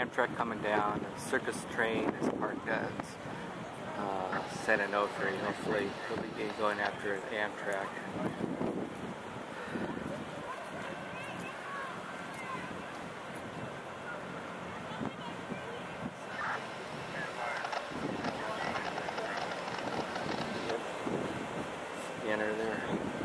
Amtrak coming down. The circus train is parked at San Onofre. Hopefully he'll be going after Amtrak. Scanner there.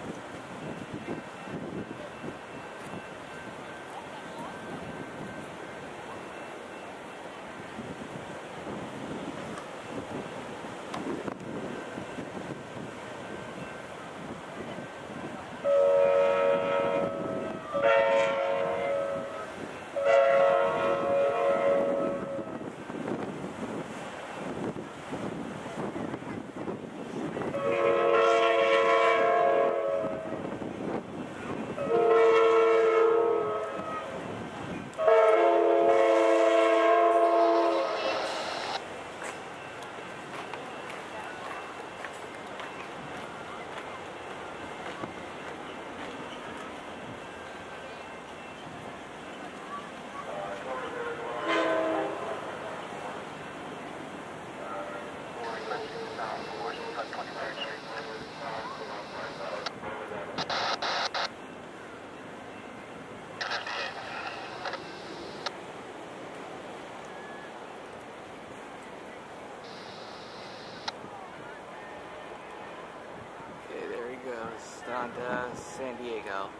Goes down to San Diego.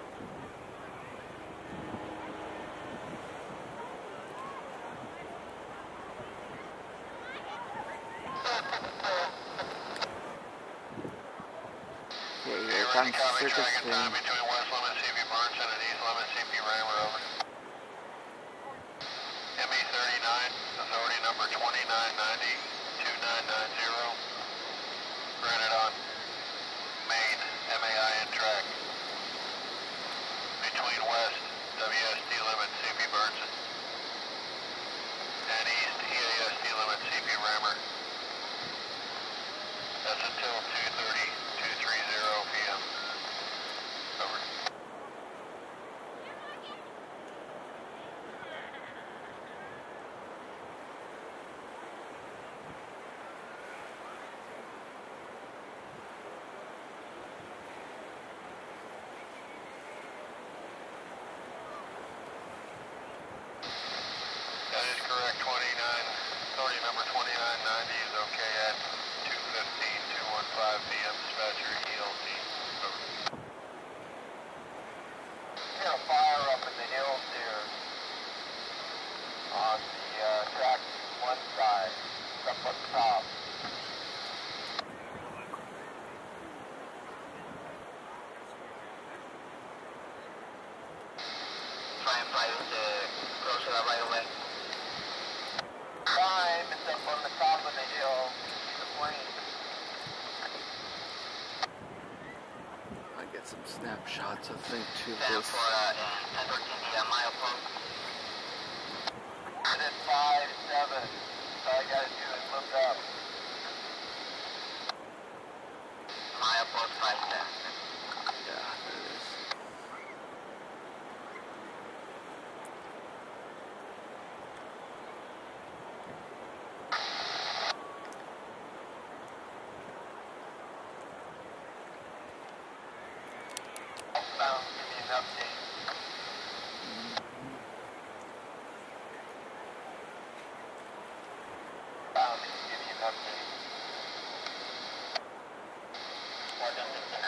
Okay, here comes the circus train. Between West Lemon, CP Barnum and East Lemon, CP Rammer, over. ME39, authority number 2990-2990. Granted on main MAIN track. Between West, WSD limit, CP Burnson. And East, EASD limit, CP Rammer. That's until 2:30 p.m. Over. That is correct. 30 number 2990 is okay at 2:15 p.m. Dispatcher ELT. Over. We got a fire up in the hills here on the track one side, up on the top. Try and fight it close to that right away. Crime is up on the top of the hill. See the plane. I get some snapshots of thing too. Stand for 1013 milepost. It is 5-7. So all you gotta do is look up. Milepost 5-7. Yeah, there it is. Bound to give you an update. Bound to give you an update. More than 15.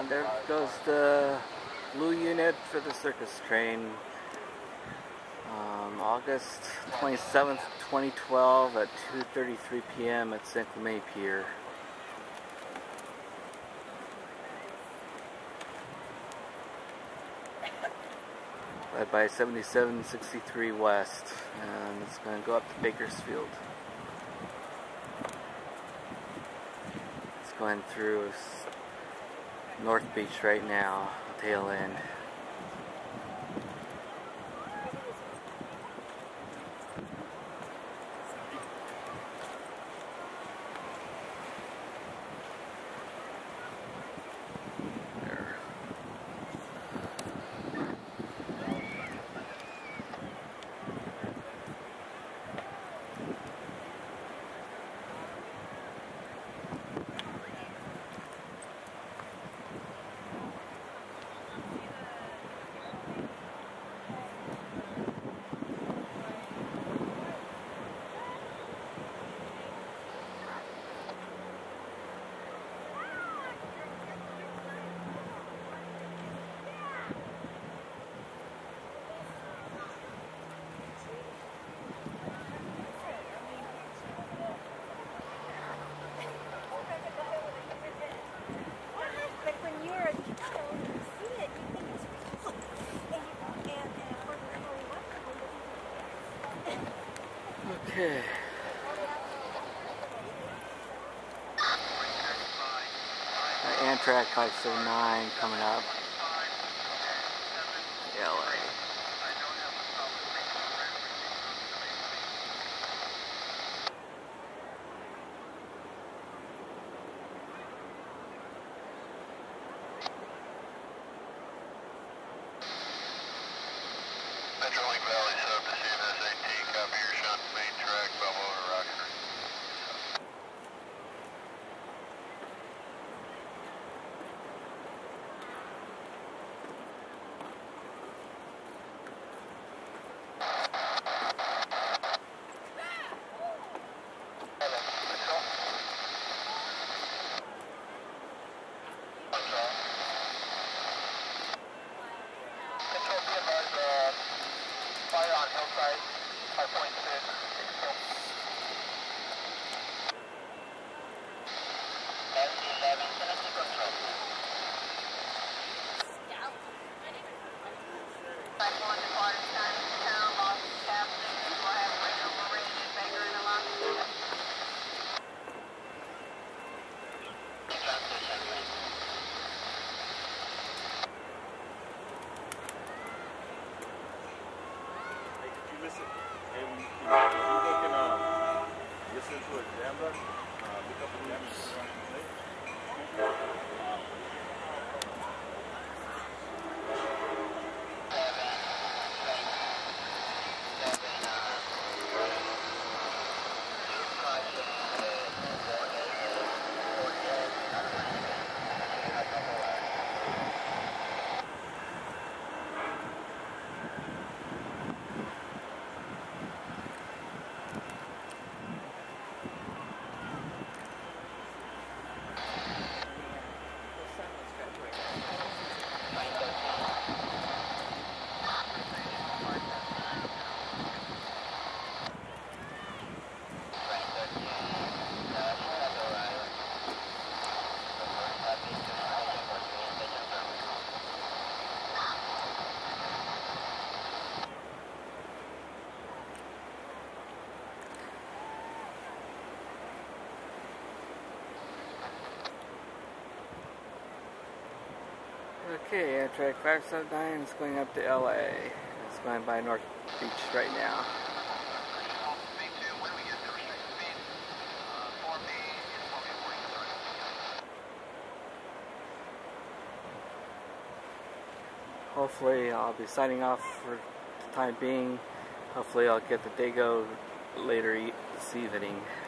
And there goes the blue unit for the circus train. August 27th, 2012 at 2:33 p.m. at San Clemente Pier. Led by 7763 West, and it's going to go up to Bakersfield. It's going through North Beach right now, tail end. Okay. Amtrak 579 coming up. LA. Metrolink Valley sub to CNS 18, copy your shunt main track, Buffalo to Rockford. Control, be advised, fire on hillside, 5.6. S11, Tennessee control. Type 1 departed town, lost captain, will have radio operated, Baker in the lock. Transition, please. Hey, did you listen? Hey, when you look and listen to a jamba, look up a jamba. Okay, Amtrak 579 is going up to LA. It's going by North Beach right now. Hopefully I'll be signing off for the time being. Hopefully I'll get the Dago later this evening.